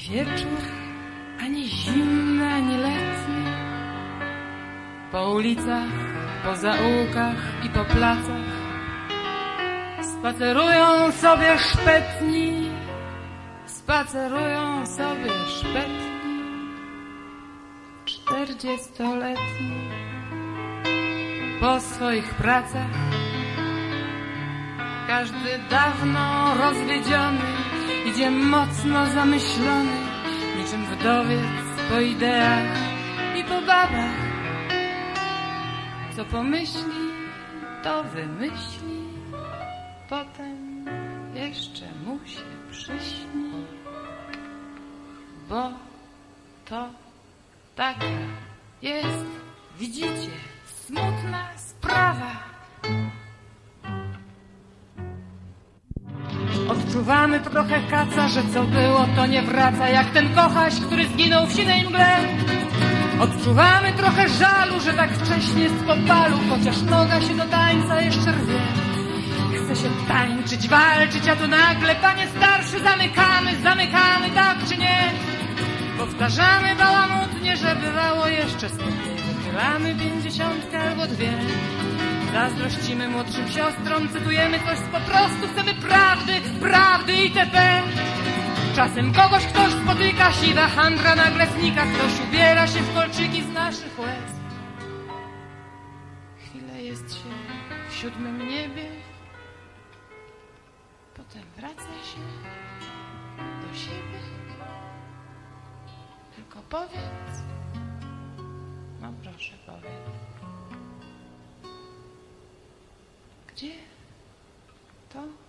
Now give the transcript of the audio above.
Wieczór ani zimny, ani letni. Po ulicach, po zaułkach i po placach spacerują sobie szpetni. Spacerują sobie szpetni 40-letni po swoich pracach. Każdy dawno rozwiedziony idzie mocno zamyślony, niczym wdowiec po ideach i po babach. Co pomyśli, to wymyśli, potem jeszcze mu się przyśni, bo to taka jest, widzicie, smutna sprawa. Odczuwamy trochę kaca, że co było, to nie wraca, jak ten kochaś, który zginął w sinej mgle. Odczuwamy trochę żalu, że tak wcześnie z popalu, chociaż noga się do tańca jeszcze rwie. Chce się tańczyć, walczyć, a tu nagle, panie starszy, zamykamy, tak czy nie? Powtarzamy bałamutnie, że bywało jeszcze stopnie. Wychylamy 50 albo 2. Zazdrościmy młodszym siostrom, cytujemy coś z po prostu, chcemy prawdy itp. Czasem kogoś ktoś spotyka, siwa handra nagle znika, ktoś ubiera się w kolczyki z naszych łez. Chwilę jest się w 7. niebie, potem wraca się do siebie. Tylko powiedz, no proszę powiedz, gdzie to